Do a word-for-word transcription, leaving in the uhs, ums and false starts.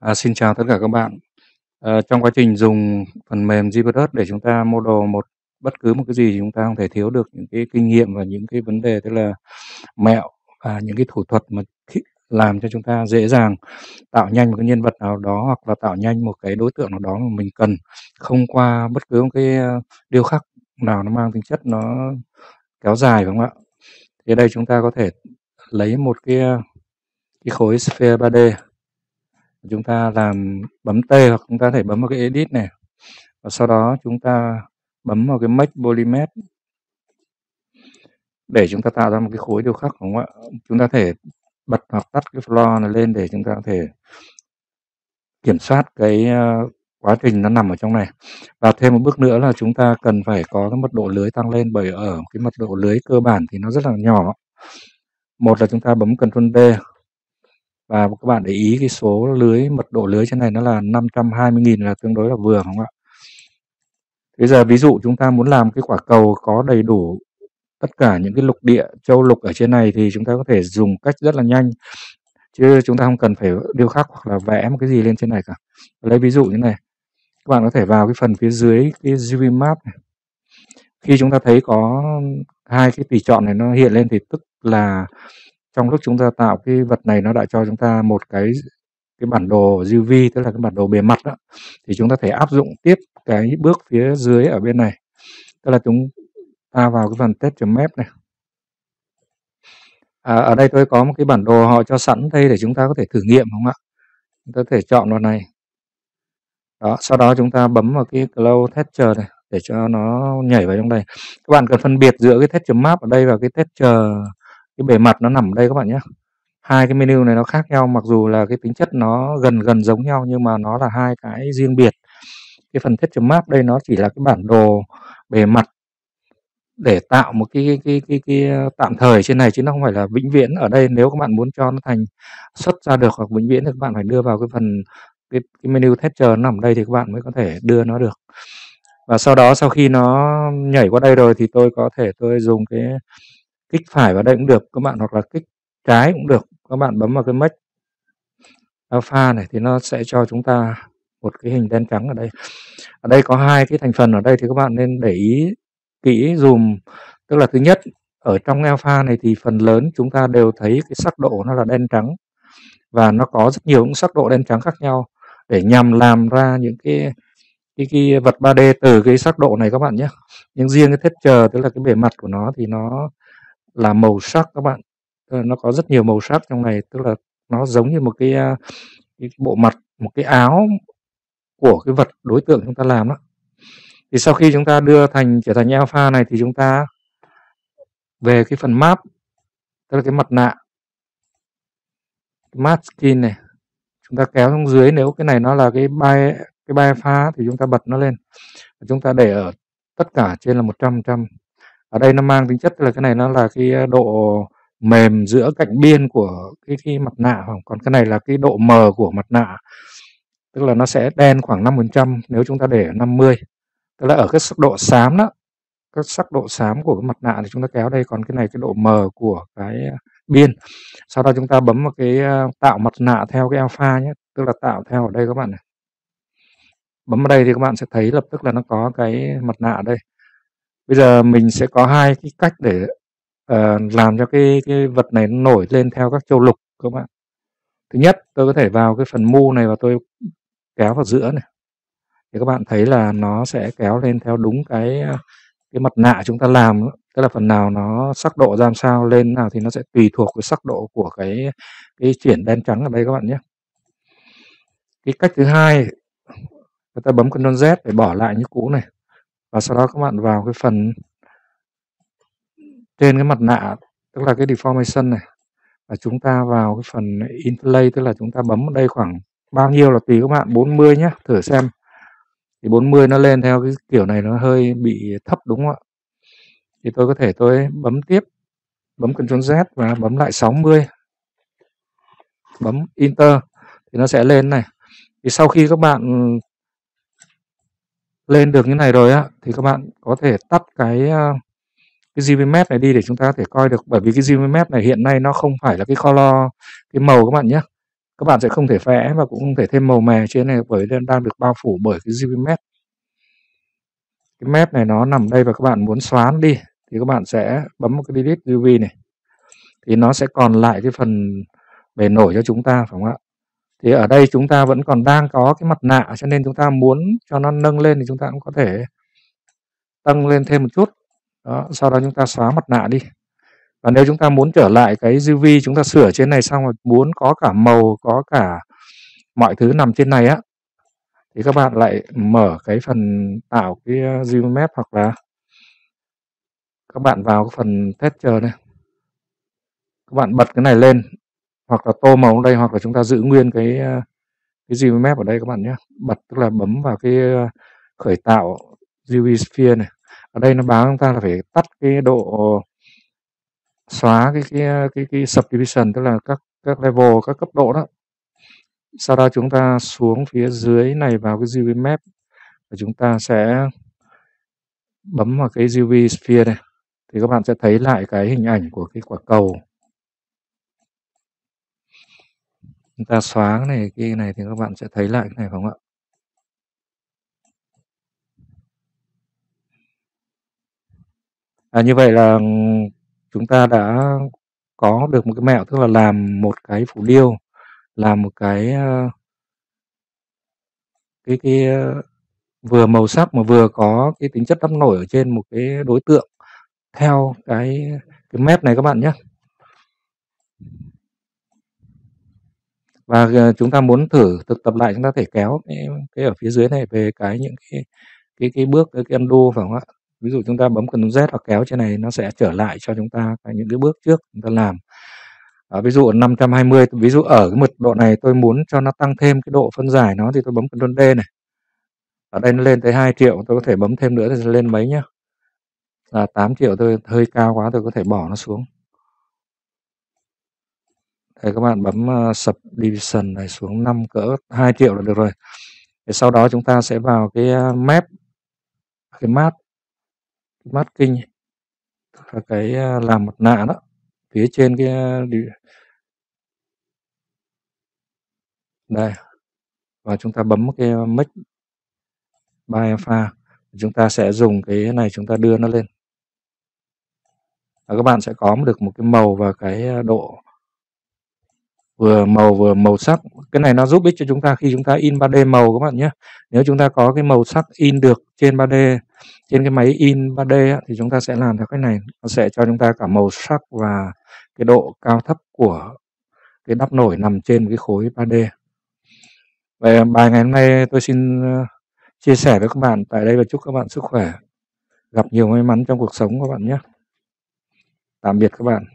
À, xin chào tất cả các bạn. Ờ, trong quá trình dùng phần mềm ZBrush để chúng ta model một bất cứ một cái gì thì chúng ta không thể thiếu được những cái kinh nghiệm và những cái vấn đề, tức là mẹo và những cái thủ thuật mà khi làm cho chúng ta dễ dàng tạo nhanh một cái nhân vật nào đó, hoặc là tạo nhanh một cái đối tượng nào đó mà mình cần, không qua bất cứ một cái, ơ, điêu khắc nào nó mang tính chất nó kéo dài, phải không ạ? Thì ở đây chúng ta có thể lấy một cái, ơ, cái khối Sphere ba D. Chúng ta làm bấm T hoặc chúng ta có thể bấm vào cái Edit này. Và sau đó chúng ta bấm vào cái Make Polymesh để chúng ta tạo ra một cái khối điêu khắc, đúng không ạ? Chúng ta có thể bật hoặc tắt cái floor này lên để chúng ta có thể kiểm soát cái, ơ, quá trình nó nằm ở trong này. Và thêm một bước nữa là chúng ta cần phải có cái mật độ lưới tăng lên, bởi ở cái mật độ lưới cơ bản thì nó rất là nhỏ. Một là chúng ta bấm Ctrl D và các bạn để ý cái số lưới, mật độ lưới trên này nó là năm trăm hai mươi nghìn là tương đối là vừa, đúng không ạ? Bây giờ ví dụ chúng ta muốn làm cái quả cầu có đầy đủ tất cả những cái lục địa, châu lục ở trên này thì chúng ta có thể dùng cách rất là nhanh, chứ chúng ta không cần phải điêu khắc hoặc là vẽ một cái gì lên trên này cả. Lấy ví dụ như này, các bạn có thể vào cái phần phía dưới cái giê vê Map này. Khi chúng ta thấy có hai cái tùy chọn này nó hiện lên thì tức là trong lúc chúng ta tạo cái vật này nó đã cho chúng ta một cái cái bản đồ giê vê, tức là cái bản đồ bề mặt đó. Thì chúng ta thể áp dụng tiếp cái bước phía dưới ở bên này. Tức là chúng ta vào cái phần test.map này. À, ở đây tôi có một cái bản đồ họ cho sẵn đây để chúng ta có thể thử nghiệm, không ạ? Chúng ta có thể chọn vào này. Đó, sau đó chúng ta bấm vào cái Close Texture này để cho nó nhảy vào trong đây. Các bạn cần phân biệt giữa cái Texture.map ở đây và cái Texture, cái bề mặt nó nằm ở đây các bạn nhé. Hai cái menu này nó khác nhau, mặc dù là cái tính chất nó gần gần giống nhau nhưng mà nó là hai cái riêng biệt. Cái phần Texture.map đây nó chỉ là cái bản đồ bề mặt để tạo một cái cái cái cái, cái tạm thời trên này, chứ nó không phải là vĩnh viễn. Ở đây nếu các bạn muốn cho nó thành xuất ra được hoặc vĩnh viễn thì các bạn phải đưa vào cái phần cái, cái menu texture nó nằm đây thì các bạn mới có thể đưa nó được. Và sau đó sau khi nó nhảy qua đây rồi thì tôi có thể tôi dùng cái kích phải vào đây cũng được các bạn, hoặc là kích trái cũng được. Các bạn bấm vào cái Make Alpha này thì nó sẽ cho chúng ta một cái hình đen trắng ở đây. Ở đây có hai cái thành phần ở đây thì các bạn nên để ý kỹ dùm. Tức là thứ nhất, ở trong alpha này thì phần lớn chúng ta đều thấy cái sắc độ nó là đen trắng, và nó có rất nhiều những sắc độ đen trắng khác nhau để nhằm làm ra những cái cái, cái vật ba D từ cái sắc độ này các bạn nhé. Nhưng riêng cái texture, tức là cái bề mặt của nó thì nó là màu sắc các bạn. Nó có rất nhiều màu sắc trong này, tức là nó giống như một cái, cái bộ mặt, một cái áo của cái vật đối tượng chúng ta làm đó. Thì sau khi chúng ta đưa thành trở thành alpha này thì chúng ta về cái phần map, tức là cái mặt nạ, cái mask skin này, chúng ta kéo xuống dưới. Nếu cái này nó là cái by cái by alpha thì chúng ta bật nó lên, chúng ta để ở tất cả trên là một trăm phần trăm. Ở đây nó mang tính chất là cái này nó là cái độ mềm giữa cạnh biên của cái, cái mặt nạ, còn cái này là cái độ mờ của mặt nạ, tức là nó sẽ đen khoảng năm phần trăm nếu chúng ta để ở năm mươi. Tức là ở cái sắc độ xám đó, các sắc độ xám của cái mặt nạ thì chúng ta kéo đây, còn cái này cái độ mờ của cái biên. Sau đó chúng ta bấm vào cái tạo mặt nạ theo cái alpha nhé, tức là tạo theo ở đây các bạn này. Bấm vào đây thì các bạn sẽ thấy lập tức là nó có cái mặt nạ ở đây. Bây giờ mình sẽ có hai cái cách để uh, làm cho cái cái vật này nó nổi lên theo các châu lục các bạn. Thứ nhất, tôi có thể vào cái phần mu này và tôi kéo vào giữa này. Thì các bạn thấy là nó sẽ kéo lên theo đúng cái cái mặt nạ chúng ta làm, tức là phần nào nó sắc độ ra làm sao, lên nào thì nó sẽ tùy thuộc với sắc độ của cái cái chuyển đen trắng ở đây các bạn nhé. Cái cách thứ hai, người ta bấm Ctrl Z để bỏ lại như cũ này, và sau đó các bạn vào cái phần trên cái mặt nạ, tức là cái deformation này, và chúng ta vào cái phần interlay, tức là chúng ta bấm ở đây khoảng bao nhiêu là tùy các bạn, bốn mươi nhé, thử xem. Thì bốn mươi nó lên theo cái kiểu này nó hơi bị thấp đúng không ạ? Thì tôi có thể tôi bấm tiếp, bấm Ctrl Z và bấm lại sáu mươi, bấm Enter thì nó sẽ lên này. Thì sau khi các bạn lên được như này rồi á thì các bạn có thể tắt cái cái giê vê Map này đi để chúng ta có thể coi được, bởi vì cái giê vê Map này hiện nay nó không phải là cái color, cái màu các bạn nhé. Các các bạn sẽ không thể vẽ và cũng không thể thêm màu mè trên này bởi vì đang được bao phủ bởi cái u vê Matte. Cái map này nó nằm đây và các bạn muốn xóa nó đi thì các bạn sẽ bấm một cái delete u vê này thì nó sẽ còn lại cái phần bề nổi cho chúng ta, phải không ạ? Thì ở đây chúng ta vẫn còn đang có cái mặt nạ, cho nên chúng ta muốn cho nó nâng lên thì chúng ta cũng có thể tăng lên thêm một chút. Đó, sau đó chúng ta xóa mặt nạ đi. Và nếu chúng ta muốn trở lại cái u vê, chúng ta sửa trên này xong rồi muốn có cả màu, có cả mọi thứ nằm trên này á, thì các bạn lại mở cái phần tạo cái u vê Map, hoặc là các bạn vào cái phần texture này, các bạn bật cái này lên, hoặc là tô màu ở đây, hoặc là chúng ta giữ nguyên cái cái u vê Map ở đây các bạn nhé. Bật tức là bấm vào cái khởi tạo u vê Sphere này. Ở đây nó báo chúng ta là phải tắt cái độ xóa cái cái cái cái subdivision, tức là các các level, các cấp độ đó. Sau đó chúng ta xuống phía dưới này vào cái u vê Map và chúng ta sẽ bấm vào cái u vê Sphere này thì các bạn sẽ thấy lại cái hình ảnh của cái quả cầu. Chúng ta xóa cái này cái này thì các bạn sẽ thấy lại cái này, phải không ạ? À, như vậy là chúng ta đã có được một cái mẹo, tức là làm một cái phù điêu, làm một cái cái cái vừa màu sắc mà vừa có cái tính chất đắp nổi ở trên một cái đối tượng theo cái cái map này các bạn nhé. Và chúng ta muốn thử thực tập lại, chúng ta thể kéo cái, cái ở phía dưới này về cái những cái cái cái bước cái, cái undo, phải không ạ? Ví dụ chúng ta bấm Ctrl Z hoặc kéo trên này, nó sẽ trở lại cho chúng ta những cái bước trước chúng ta làm. À, ví dụ năm trăm hai mươi, ví dụ ở cái mật độ này tôi muốn cho nó tăng thêm cái độ phân giải nó thì tôi bấm Ctrl D này. Ở đây nó lên tới hai triệu, tôi có thể bấm thêm nữa thì lên mấy nhá. Là tám triệu tôi hơi cao quá, tôi có thể bỏ nó xuống. Đây các bạn bấm uh, subdivision này xuống năm cỡ hai triệu là được rồi. Thì sau đó chúng ta sẽ vào cái uh, map, cái mask, cái masking, là cái uh, làm mặt nạ đó, phía trên cái uh, đây, và chúng ta bấm cái make by alpha, chúng ta sẽ dùng cái này chúng ta đưa nó lên. Và các bạn sẽ có được một cái màu và cái độ vừa màu vừa màu sắc. Cái này nó giúp ích cho chúng ta khi chúng ta in ba D màu các bạn nhé. Nếu chúng ta có cái màu sắc in được trên ba D, trên cái máy in ba D á, thì chúng ta sẽ làm theo cách này, nó sẽ cho chúng ta cả màu sắc và cái độ cao thấp của cái đắp nổi nằm trên cái khối ba D. Vậy bài ngày hôm nay tôi xin chia sẻ với các bạn tại đây và chúc các bạn sức khỏe, gặp nhiều may mắn trong cuộc sống các bạn nhé. Tạm biệt các bạn.